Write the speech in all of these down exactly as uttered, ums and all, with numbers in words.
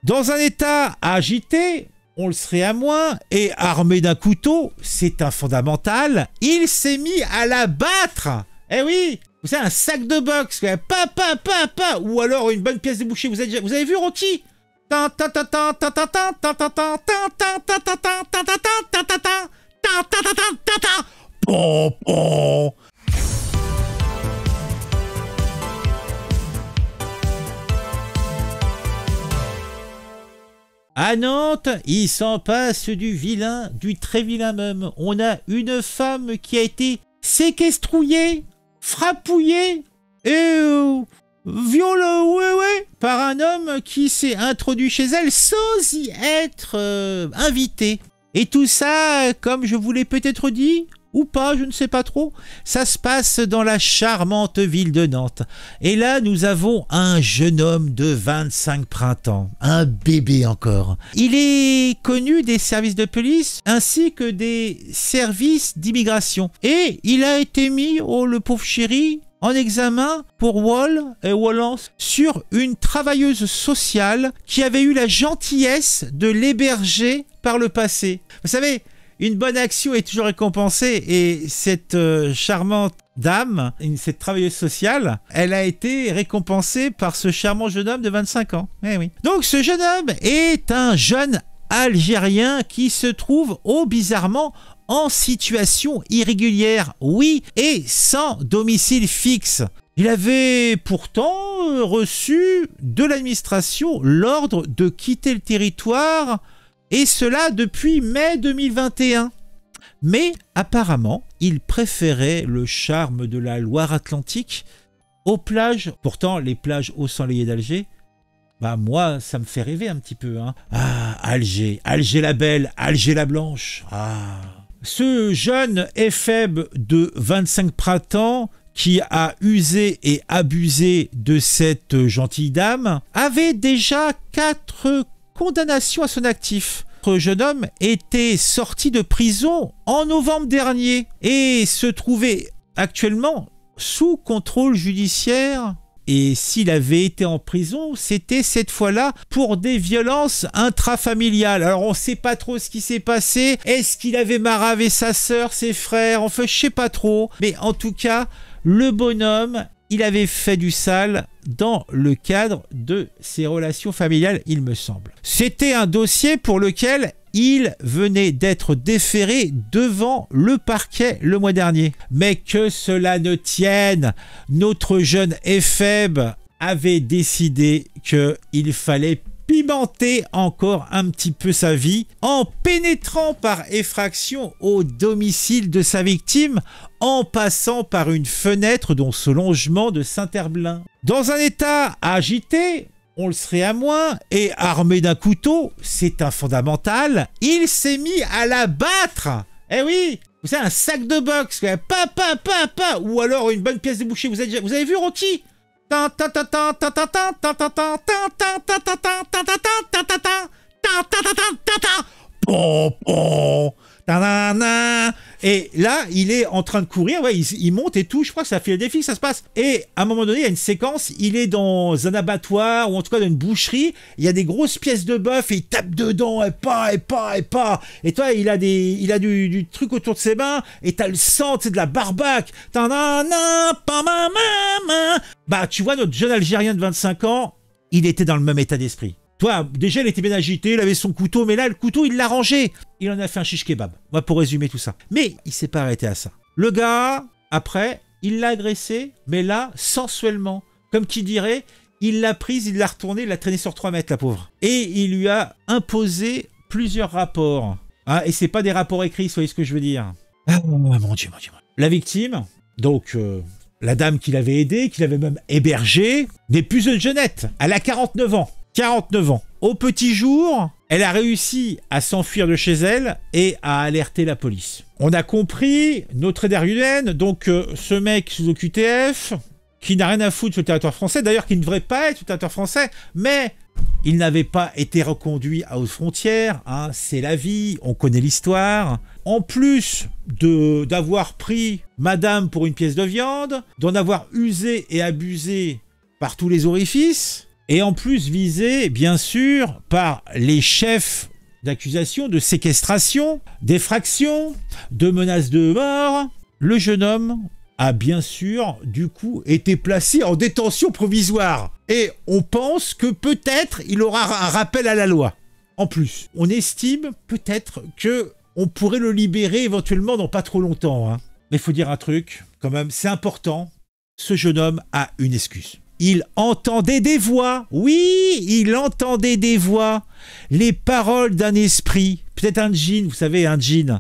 Dans un état agité, on le serait à moins, et armé d'un couteau, c'est un fondamental, il s'est mis à la battre. Eh oui, vous savez, un sac de boxe, pa, pa, pa, pa, ou alors une bonne pièce de boucher. Vous avez, déjà, vous avez vu Rocky? Bon, bon. À Nantes, il s'en passe du vilain, du très vilain même. On a une femme qui a été séquestrouillée, frappouillée et euh, violée, ouais, ouais, par un homme qui s'est introduit chez elle sans y être euh, invité. Et tout ça, comme je vous l'ai peut-être dit, ou pas, je ne sais pas trop, ça se passe dans la charmante ville de Nantes. Et là, nous avons un jeune homme de vingt-cinq printemps, un bébé encore. Il est connu des services de police ainsi que des services d'immigration. Et il a été mis, oh le pauvre chéri, en examen pour Wall et Wallance sur une travailleuse sociale qui avait eu la gentillesse de l'héberger par le passé. Vous savez, une bonne action est toujours récompensée et cette euh, charmante dame, une, cette travailleuse sociale, elle a été récompensée par ce charmant jeune homme de vingt-cinq ans. Eh oui. Donc ce jeune homme est un jeune Algérien qui se trouve, oh bizarrement, en situation irrégulière, oui, et sans domicile fixe. Il avait pourtant reçu de l'administration l'ordre de quitter le territoire, et cela depuis mai deux mille vingt et un. Mais apparemment, il préférait le charme de la Loire-Atlantique aux plages. Pourtant, les plages ensoleillées d'Alger, bah moi, ça me fait rêver un petit peu. Hein. Ah, Alger, Alger la belle, Alger la blanche. Ah. Ce jeune éphèbe de vingt-cinq printemps qui a usé et abusé de cette gentille dame avait déjà quatre condamnations à son actif. Le jeune homme était sorti de prison en novembre dernier et se trouvait actuellement sous contrôle judiciaire. Et s'il avait été en prison, c'était cette fois-là pour des violences intrafamiliales. Alors on ne sait pas trop ce qui s'est passé. Est-ce qu'il avait maravé sa sœur, ses frères? Enfin, je sais pas trop. Mais en tout cas, le bonhomme, il avait fait du sale dans le cadre de ses relations familiales, il me semble. C'était un dossier pour lequel il venait d'être déféré devant le parquet le mois dernier. Mais que cela ne tienne, notre jeune éphèbe avait décidé qu'il fallait pimenter encore un petit peu sa vie en pénétrant par effraction au domicile de sa victime en passant par une fenêtre dans ce logement de Saint-Herblain. Dans un état agité, on le serait à moins, et armé d'un couteau, c'est un fondamental, il s'est mis à la battre. Eh oui, vous savez, un sac de boxe, pa, pa, pa, pa, ou alors une bonne pièce de boucher. Vous avez, déjà, vous avez vu Rocky? Bon, bon. Et là, il est en train de courir, ouais, il, il monte et tout, je crois que ça fait le défi, ça se passe. Et à un moment donné, il y a une séquence, il est dans un abattoir, ou en tout cas dans une boucherie, il y a des grosses pièces de bœuf, et il tape dedans, et pas, et pas, et pas. Et toi, il a, des, il a du, du truc autour de ses mains, et t'as le sang, tu sais, de la barbaque. Bah, tu vois, notre jeune Algérien de vingt-cinq ans, il était dans le même état d'esprit. Toi, déjà, il était bien agité, il avait son couteau, mais là, le couteau, il l'a rangé. Il en a fait un shish kebab. Moi, pour résumer tout ça. Mais il s'est pas arrêté à ça. Le gars, après, il l'a agressé, mais là, sensuellement. Comme qui dirait, il l'a prise, il l'a retournée, il l'a traînée sur trois mètres, la pauvre. Et il lui a imposé plusieurs rapports. Hein, et c'est pas des rapports écrits, vous voyez ce que je veux dire. Ah, mon Dieu, mon Dieu, mon Dieu. La victime, donc... Euh, la dame qui l'avait aidé, qui l'avait même hébergé, n'est plus une jeunette. Elle a quarante-neuf ans. quarante-neuf ans. Au petit jour, elle a réussi à s'enfuir de chez elle et à alerter la police. On a compris, notre Derrienne, donc euh, ce mec sous O Q T F, qui n'a rien à foutre sur le territoire français, d'ailleurs qui ne devrait pas être sur le territoire français, mais il n'avait pas été reconduit aux frontières, hein, c'est la vie, on connaît l'histoire. En plus de d'avoir pris madame pour une pièce de viande, d'en avoir usé et abusé par tous les orifices, Et en plus visé, bien sûr, par les chefs d'accusation de séquestration, d'effraction, de menaces de mort. Le jeune homme a bien sûr, du coup, été placé en détention provisoire. Et on pense que peut-être il aura un rappel à la loi. En plus, on estime peut-être que on pourrait le libérer éventuellement dans pas trop longtemps. Hein. Mais il faut dire un truc, quand même, c'est important. Ce jeune homme a une excuse. Il entendait des voix. Oui, il entendait des voix. Les paroles d'un esprit. Peut-être un djinn, vous savez, un djinn.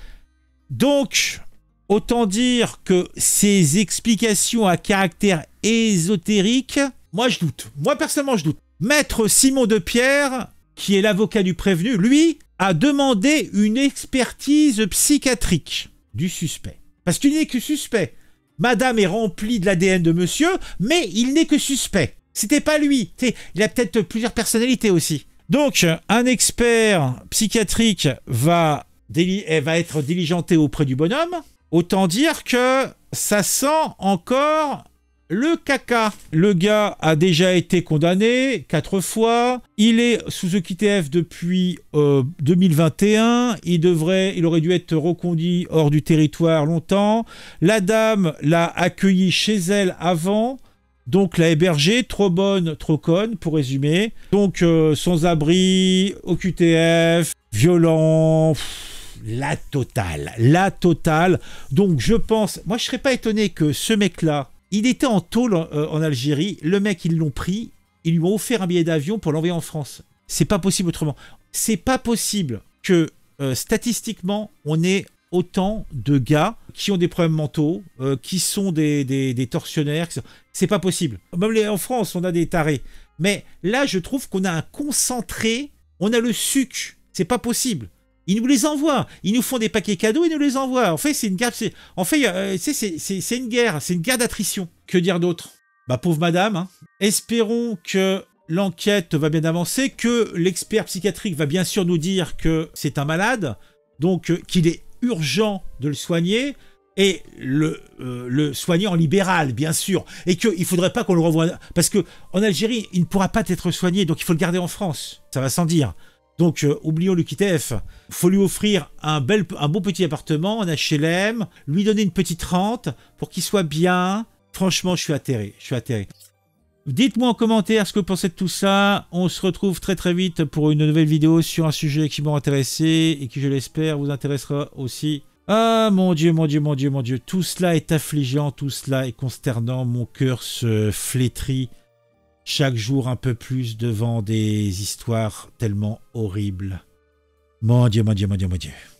Donc, autant dire que ces explications à caractère ésotérique, moi je doute. Moi personnellement je doute. Maître Simon de Pierre, qui est l'avocat du prévenu, lui, a demandé une expertise psychiatrique du suspect. Parce qu'il n'est que suspect. Madame est remplie de l'A D N de monsieur, mais il n'est que suspect. C'était pas lui. T'sais, il a peut-être plusieurs personnalités aussi. Donc, un expert psychiatrique va, déli- va être diligenté auprès du bonhomme. Autant dire que ça sent encore le caca. Le gars a déjà été condamné quatre fois. Il est sous O Q T F depuis euh, deux mille vingt et un. Il devrait, il aurait dû être reconduit hors du territoire longtemps. La dame l'a accueilli chez elle avant. Donc l'a hébergé, trop bonne, trop conne, pour résumer. Donc euh, sans abri, O Q T F, violent... Pff, la totale, la totale. Donc je pense, moi je serais pas étonné que ce mec-là, il était en tôle en, euh, en Algérie, le mec ils l'ont pris, ils lui ont offert un billet d'avion pour l'envoyer en France. C'est pas possible autrement. C'est pas possible que euh, statistiquement on ait autant de gars qui ont des problèmes mentaux, euh, qui sont des, des, des tortionnaires. C'est pas possible. Même les, en France on a des tarés. Mais là je trouve qu'on a un concentré, on a le suc. C'est pas possible. Ils nous les envoient. Ils nous font des paquets cadeaux, ils nous les envoient. En fait, c'est une guerre. C'est, en fait, euh, c'est, c'est, c'est, c'est une guerre. C'est une guerre d'attrition. Que dire d'autre? Bah, pauvre madame. Hein. Espérons que l'enquête va bien avancer, que l'expert psychiatrique va bien sûr nous dire que c'est un malade, donc euh, qu'il est urgent de le soigner, et le, euh, le soigner en libéral, bien sûr. Et qu'il ne faudrait pas qu'on le renvoie. Parce qu'en Algérie, il ne pourra pas être soigné, donc il faut le garder en France. Ça va sans dire. Donc, euh, oublions le Q T F. Il faut lui offrir un, bel, un beau petit appartement en H L M, lui donner une petite rente pour qu'il soit bien. Franchement, je suis atterré. Je suis atterré. Dites-moi en commentaire ce que vous pensez de tout ça. On se retrouve très très vite pour une nouvelle vidéo sur un sujet qui m'a intéressé et qui, je l'espère, vous intéressera aussi. Ah, mon Dieu, mon Dieu, mon Dieu, mon Dieu. Tout cela est affligeant, tout cela est consternant. Mon cœur se flétrit chaque jour un peu plus devant des histoires tellement horribles. Mon Dieu, mon Dieu, mon Dieu, mon Dieu.